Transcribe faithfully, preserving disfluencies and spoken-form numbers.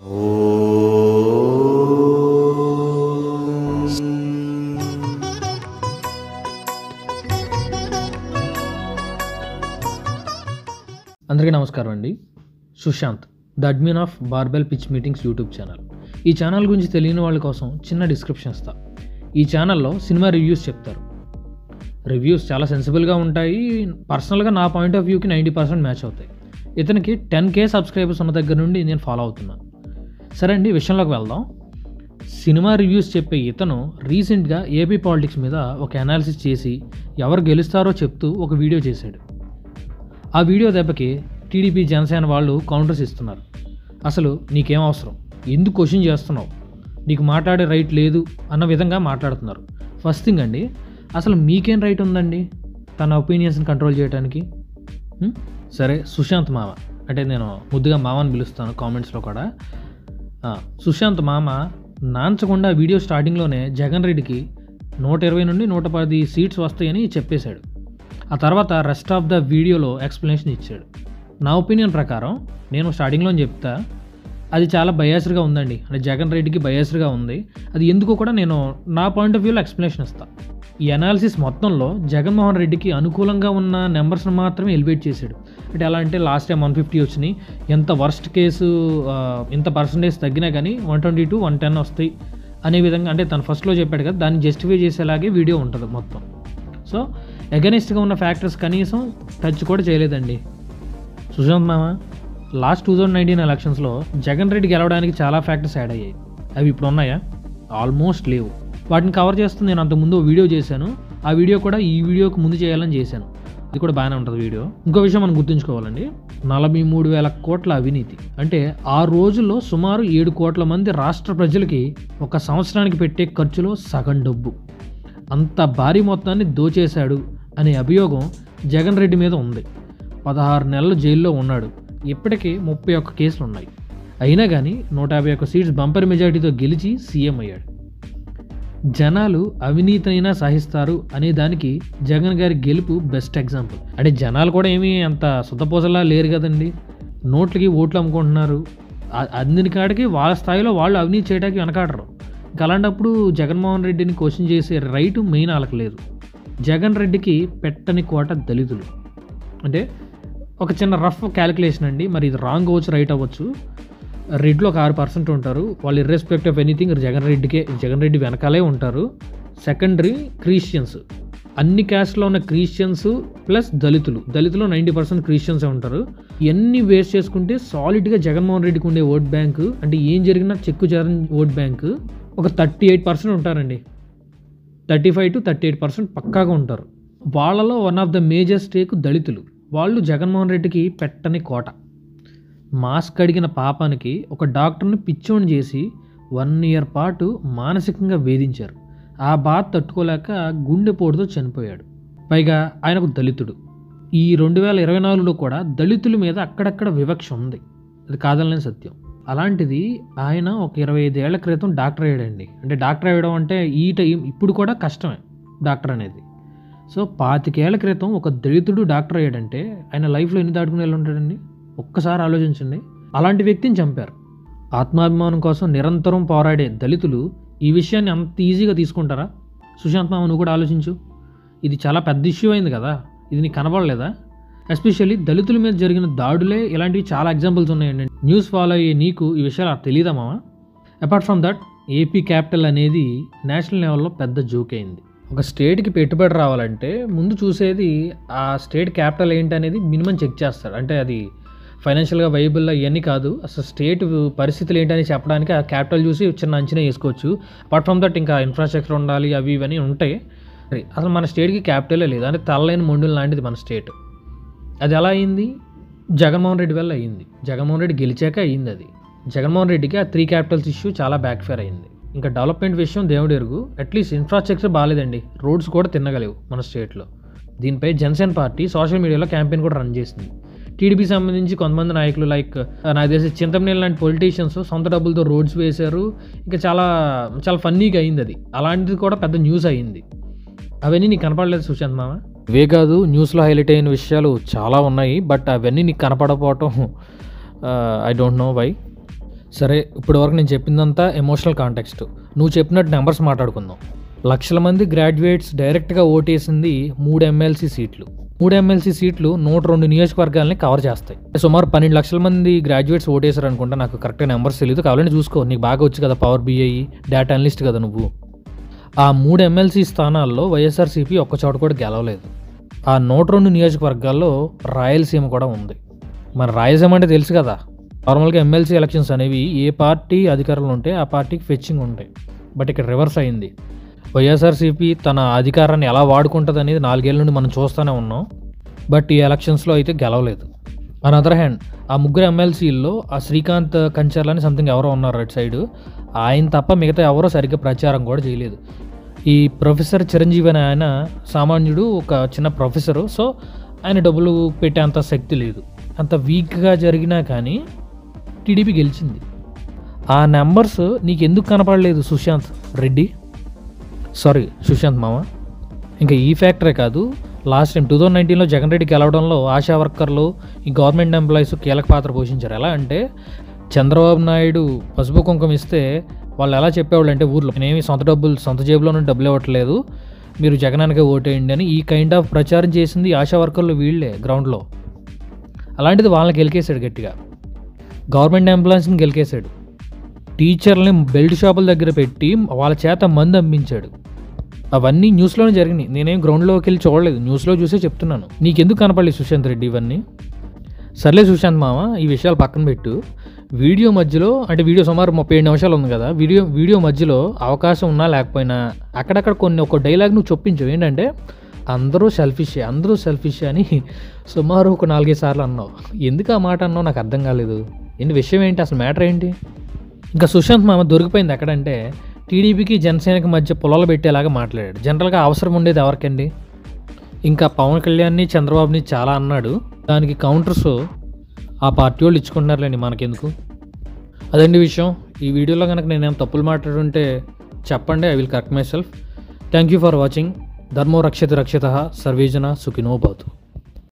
అందరికీ నమస్కారం అండి. Sushant, the admin of barbell pitch meetings YouTube channel. ఈ ఛానల్ గురించి తెలియని వాళ్ళ కోసం చిన్న డిస్క్రిప్షన్ ఇస్తా. ఈ ఛానల్లో సినిమా రివ్యూస్ చెప్తారు. రివ్యూస్ చాలా సెన్సిబుల్గా ఉంటాయి. పర్సనల్గా నా పాయింట్ ఆఫ్ వ్యూకి నైంటీ పర్సెంట్ మ్యాచ్ అవుతాయి. ఇతనికి టెన్ కే సబ్స్క్రైబర్స్ ఉన్న దగ్గర నుండి నేను ఫాలో అవుతున్నాను. సరే అండి, విషయంలోకి వెళ్దాం. సినిమా రివ్యూస్ చెప్పే ఇతను రీసెంట్గా ఏపీ పాలిటిక్స్ మీద ఒక అనాలిసిస్ చేసి ఎవరు గెలుస్తారో చెప్తూ ఒక వీడియో చేశాడు. ఆ వీడియో దెబ్బకి టీడీపీ, జనసేన వాళ్ళు కౌంటర్స్ ఇస్తున్నారు. అసలు నీకేం అవసరం, ఎందుకు క్వశ్చన్ చేస్తున్నావు, నీకు మాట్లాడే రైట్ లేదు అన్న విధంగా మాట్లాడుతున్నారు. ఫస్ట్ థింగ్ అండి, అసలు మీకేం రైట్ ఉందండి తన ఒపీనియన్స్ని కంట్రోల్ చేయడానికి? సరే, సుశాంత్ మామ అంటే నేను ముద్దుగా మామ అని పిలుస్తాను కామెంట్స్లో కూడా. సుశాంత్ మామ నాంచకుండా వీడియో స్టార్టింగ్లోనే జగన్ రెడ్డికి నూట ఇరవై నుండి నూట పది సీట్స్ వస్తాయని చెప్పేశాడు. ఆ తర్వాత రెస్ట్ ఆఫ్ ద వీడియోలో ఎక్స్ప్లెనేషన్ ఇచ్చాడు. నా ఒపీనియన్ ప్రకారం నేను స్టార్టింగ్లో చెప్తా, అది చాలా బయాస్డ్గా ఉందండి. అంటే జగన్ రెడ్డికి బయాస్డ్గా ఉంది. అది ఎందుకో కూడా నేను నా పాయింట్ ఆఫ్ వ్యూలో ఎక్స్ప్లెనేషన్ ఇస్తాను. ఈ అనాలిసిస్ మొత్తంలో జగన్మోహన్ రెడ్డికి అనుకూలంగా ఉన్న నెంబర్స్ని మాత్రమే ఎలివేట్ చేశాడు. అంటే ఎలా అంటే లాస్ట్ టైం వన్ ఫిఫ్టీ వచ్చినాయి, ఎంత వర్స్ట్ కేసు ఇంత పర్సంటేజ్ తగ్గినా కానీ one twenty to one ten వస్తాయి అనే విధంగా, అంటే తను ఫస్ట్లో చెప్పాడు కదా, దాన్ని జస్టిఫై చేసేలాగే వీడియో ఉంటుంది మొత్తం. సో అగెనిస్ట్గా ఉన్న ఫ్యాక్టర్స్ కనీసం టచ్ కూడా చేయలేదండి సుశాంత్ మామ. లాస్ట్ టూ థౌజండ్ నైన్టీన్ ఎలక్షన్స్లో జగన్ రెడ్డి గెలవడానికి చాలా ఫ్యాక్టర్స్ యాడ్ అయ్యాయి. అవి ఇప్పుడు ఉన్నాయా? ఆల్మోస్ట్ లేవు. వాటిని కవర్ చేస్తూ నేను అంతకుముందు వీడియో చేశాను. ఆ వీడియో కూడా ఈ వీడియోకి ముందు చేయాలని చేశాను. ఇది కూడా బాగానే ఉంటుంది వీడియో. ఇంకో విషయం మనం గుర్తుంచుకోవాలండి, నలభై మూడు వేల కోట్ల అవినీతి అంటే ఆ రోజుల్లో సుమారు ఏడు కోట్ల మంది రాష్ట్ర ప్రజలకి ఒక సంవత్సరానికి పెట్టే ఖర్చులో సగం డబ్బు. అంత భారీ మొత్తాన్ని దోచేశాడు అనే అభియోగం జగన్ రెడ్డి మీద ఉంది. పదహారు నెలలు జైల్లో ఉన్నాడు. ఇప్పటికీ ముప్పై ఒక్క కేసులు ఉన్నాయి. అయినా కానీ నూట యాభై ఒక్క సీట్స్ బంపర్ మెజారిటీతో గెలిచి సీఎం అయ్యాడు. జనాలు అవినీతినైనా సహిస్తారు అనే దానికి జగన్ గారి గెలుపు బెస్ట్ ఎగ్జాంపుల్. అంటే జనాలు కూడా ఏమీ అంత సుతపోసలా లేరు కదండి. నోట్లకి ఓట్లు అమ్ముకుంటున్నారు. అందిన కాడికి వాళ్ళ స్థాయిలో వాళ్ళు అవినీతి చేయడానికి వెనకాడరు. ఇంకా అలాంటప్పుడు జగన్మోహన్ రెడ్డిని క్వశ్చన్ చేసే రైటు మెయిన్ వాళ్ళకి లేదు. జగన్ రెడ్డికి పెట్టని కోట దళితులు. అంటే ఒక చిన్న రఫ్ క్యాలిక్యులేషన్ అండి, మరి ఇది రాంగ్ అవ్వచ్చు, రైట్ అవ్వచ్చు. రెడ్లో ఒక ఆరు పర్సెంట్ ఉంటారు. వాళ్ళు ఇర్రెస్పెక్ట్ ఆఫ్ ఎనీథింగ్ జగన్ రెడ్డికే జగన్ రెడ్డి వెనకాలే ఉంటారు. సెకండరీ క్రిస్టియన్స్, అన్ని క్యాస్ట్లో ఉన్న క్రిస్టియన్స్ ప్లస్ దళితులు. దళితులు నైంటీ పర్సెంట్ క్రిస్టియన్సే ఉంటారు. ఇవన్నీ వేస్ట్ చేసుకుంటే సాలిడ్గా జగన్మోహన్ రెడ్డికి ఉండే ఓట్ బ్యాంకు, అంటే ఏం జరిగినా చెక్కు జగన్ ఓట్ బ్యాంకు ఒక థర్టీ ఎయిట్ పర్సెంట్ ఉంటారండి. Thirty five to thirty eight percent పక్కాగా ఉంటారు. వాళ్ళలో one of the major stake దళితులు. వాళ్ళు జగన్మోహన్ రెడ్డికి పెట్టని కోట. మాస్క్ అడిగిన పాపానికి ఒక డాక్టర్ని పిచ్చోని చేసి వన్ ఇయర్ పాటు మానసికంగా వేధించారు. ఆ బాధ తట్టుకోలేక గుండెపోటుతో చనిపోయాడు. పైగా ఆయనకు దళితుడు. ఈ రెండు వేల ఇరవై నాలుగులో కూడా దళితుల మీద అక్కడక్కడ వివక్ష ఉంది, అది కాదనలేని సత్యం. అలాంటిది ఆయన ఒక ఇరవై ఐదు ఏళ్ల క్రితం డాక్టర్ అయ్యాడండి. అంటే డాక్టర్ అయ్యడం అంటే ఈ టైం ఇప్పుడు కూడా కష్టమే డాక్టర్ అనేది. సో పాతికేళ్ల క్రితం ఒక దళితుడు డాక్టర్ అయ్యాడంటే ఆయన లైఫ్లో ఎన్ని దాటుకుని వెళ్ళి ఉంటాడండి? ఒక్కసారి ఆలోచించండి. అలాంటి వ్యక్తిని చంపారు. ఆత్మాభిమానం కోసం నిరంతరం పోరాడే దళితులు ఈ విషయాన్ని అంత ఈజీగా తీసుకుంటారా? సుశాంత్ మామ, నువ్వు కూడా ఆలోచించు. ఇది చాలా పెద్ద ఇష్యూ అయింది కదా, ఇది నీకు కనబడలేదా? ఎస్పెషల్లీ దళితుల మీద జరిగిన దాడులే ఇలాంటివి చాలా ఎగ్జాంపుల్స్ ఉన్నాయండి. న్యూస్ ఫాలో అయ్యే నీకు ఈ విషయాలు తెలియదా మామ? Apart from that, AP capital అనేది నేషనల్ లెవెల్లో పెద్ద జోక్ అయింది. ఒక స్టేట్కి పెట్టుబడి రావాలంటే ముందు చూసేది ఆ స్టేట్ క్యాపిటల్ ఏంటి అనేది మినిమం చెక్ చేస్తారు. అంటే అది ఫైనాన్షియల్గా వైబుల్ ఇవన్నీ కాదు, అసలు స్టేట్ పరిస్థితులు ఏంటని చెప్పడానికి ఆ క్యాపిటల్ చూసి చిన్న అంచనా వేసుకోవచ్చు. అపార్ట్ ఫ్రమ్ దట్ ఇంకా ఇన్ఫ్రాస్ట్రక్చర్ ఉండాలి, అవి ఇవన్నీ ఉంటాయి. అసలు మన స్టేట్కి క్యాపిటలే లేదు. అంటే తలలేని మొండులు లాంటిది మన స్టేట్. అది ఎలా అయింది? జగన్మోహన్ రెడ్డి వల్ల అయ్యింది. జగన్మోహన్ రెడ్డి గెలిచాక అయ్యింది అది. జగన్మోహన్ రెడ్డికి ఆ త్రీ క్యాపిటల్స్ ఇష్యూ చాలా బ్యాక్ ఫైర్ అయింది. ఇంకా డెవలప్మెంట్ విషయం దేవుడు ఎరుగు. అట్లీస్ట్ ఇన్ఫ్రాస్ట్రక్చర్ బాగాలేదండి, రోడ్స్ కూడా తిన్నగలేవు మన స్టేట్లో. దీనిపై జనసేన పార్టీ సోషల్ మీడియాలో క్యాంపెయిన్ కూడా రన్ చేసింది. టీడీపీ సంబంధించి కొంతమంది నాయకులు లైక్ నాకు తెలిసి చింతమనేని లాంటి పొలిటీషియన్స్ సొంత డబ్బులతో రోడ్స్ వేశారు. ఇంకా చాలా చాలా ఫన్నీగా అయింది అది. అలాంటిది కూడా పెద్ద న్యూస్ అయ్యింది. అవన్నీ నీకు కనపడలేదు సుశాంత్ మామ? ఇవే కాదు, న్యూస్లో హైలైట్ అయిన విషయాలు చాలా ఉన్నాయి. బట్ అవన్నీ నీకు కనపడకపోవటం ఐ డోంట్ నో వై. సరే, ఇప్పటి వరకు నేను చెప్పిందంతా ఎమోషనల్ కాంటెక్స్ట్. నువ్వు చెప్పినట్టు నెంబర్స్ మాట్లాడుకుందాం. లక్షల మంది గ్రాడ్యుయేట్స్ డైరెక్ట్గా ఓటేసింది మూడు ఎమ్మెల్సీ సీట్లు. మూడు ఎమ్మెల్సీ సీట్లు నూట రెండు నియోజకవర్గాలని కవర్ చేస్తాయి. సుమారు పన్నెండు లక్షల మంది గ్రాడ్యుయేట్స్ ఓటేశారు అనుకుంటా. నాకు కరెక్ట్గా నెంబర్స్ తెలియదు, కావాలని చూసుకో. నీకు బాగా వచ్చు కదా, పవర్ బీఐ డేటా అనలిస్ట్ కదా నువ్వు. ఆ మూడు ఎమ్మెల్సీ స్థానాల్లో వైఎస్ఆర్సీపీ ఒక్క చోట కూడా గెలవలేదు. ఆ నూట రెండు నియోజకవర్గాల్లో రాయలసీమ కూడా ఉంది. మన రాయలసీమ అంటే తెలుసు కదా. నార్మల్గా ఎమ్మెల్సీ ఎలక్షన్స్ అనేవి ఏ పార్టీ అధికారంలో ఉంటే ఆ పార్టీకి ఫెచ్చింగ్ ఉంటాయి. బట్ ఇక్కడ రివర్స్ అయింది. వైఎస్ఆర్సీపీ తన అధికారాన్ని ఎలా వాడుకుంటుంది అనేది నాలుగేళ్ల నుండి మనం చూస్తూనే ఉన్నాం. బట్ ఈ ఎలక్షన్స్లో అయితే గెలవలేదు. ఆన్ అదర్ హ్యాండ్ ఆ ముగ్గురు ఎమ్మెల్సీల్లో ఆ శ్రీకాంత్ కంచర్లని సంథింగ్ ఎవరో ఉన్నారు అటు సైడ్, ఆయన తప్ప మిగతా ఎవరో సరిగ్గా ప్రచారం కూడా చేయలేదు. ఈ ప్రొఫెసర్ చిరంజీవి అనే ఆయన సామాన్యుడు, ఒక చిన్న ప్రొఫెసరు. సో ఆయన డబ్బులు పెట్టే అంత శక్తి లేదు. అంత వీక్గా జరిగినా కానీ టీడీపీ గెలిచింది. ఆ నెంబర్స్ నీకు ఎందుకు కనపడలేదు సుశాంత్ రెడ్డి? సారీ సుశాంత్ మామ. ఇంకా ఈ ఫ్యాక్టరే కాదు, లాస్ట్ టైం టూ థౌజండ్ నైన్టీన్లో జగన్ రెడ్డి గెలవడంలో ఆశా వర్కర్లు, ఈ గవర్నమెంట్ ఎంప్లాయీస్ కీలక పాత్ర పోషించారు. ఎలా అంటే చంద్రబాబు నాయుడు పసుపు కుంకుమ ఇస్తే వాళ్ళు ఎలా చెప్పేవాళ్ళు అంటే ఊర్లో, నేనేమి సొంత డబ్బులు సొంత జేబులోనే డబ్బులు ఇవ్వట్లేదు, మీరు జగనానికే ఓటేయండి అని ఈ కైండ్ ఆఫ్ ప్రచారం చేసింది ఆశా వర్కర్లు వీళ్ళే గ్రౌండ్లో. అలాంటిది వాళ్ళని గెలికేశాడు గట్టిగా. గవర్నమెంట్ ఎంప్లాయీస్ని గెలికేశాడు. టీచర్లని బెల్ట్ షాపుల దగ్గర పెట్టి వాళ్ళ చేత మందు అమ్మించాడు. అవన్నీ న్యూస్లోనే జరిగినాయి. నేనేం గ్రౌండ్లోకి వెళ్ళి చూడలేదు, న్యూస్లో చూసే చెప్తున్నాను. నీకెందుకు కనపడలేదు సుశాంత్ రెడ్డి ఇవన్నీ? సర్లే సుశాంత్ మామ, ఈ విషయాలు పక్కన పెట్టు. వీడియో మధ్యలో అంటే వీడియో సుమారు ముప్పై ఏడు నిమిషాలు ఉంది కదా, వీడియో వీడియో మధ్యలో అవకాశం ఉన్నా లేకపోయినా అక్కడక్కడ కొన్ని ఒక డైలాగ్ నువ్వు చొప్పించు. ఏంటంటే అందరూ సెల్ఫిషే అందరూ సెల్ఫిషే అని సుమారు ఒక నాలుగైదు సార్లు అన్నావు. ఎందుకు ఆ మాట అన్నావు నాకు అర్థం కాలేదు. ఏంటి విషయం ఏంటి, అసలు మ్యాటర్ ఏంటి? ఇంకా సుశాంత్ మామ దొరికిపోయింది ఎక్కడంటే టీడీపీకి జనసేనకి మధ్య పొలాలు పెట్టేలాగా మాట్లాడాడు. జనరల్గా అవసరం ఉండేది ఎవరికండి? ఇంకా పవన్ కళ్యాణ్ని చంద్రబాబుని చాలా అన్నాడు. దానికి కౌంటర్స్ ఆ పార్టీ వాళ్ళు ఇచ్చుకుంటున్నారులేండి, మనకెందుకు. అదండి విషయం. ఈ వీడియోలో కనుక నేనేం తప్పులు మాట్లాడుంటే చెప్పండి, I will correct myself. Thank you for watching. ధర్మో రక్షిత రక్షిత సర్వేజన సుఖినో భవతు.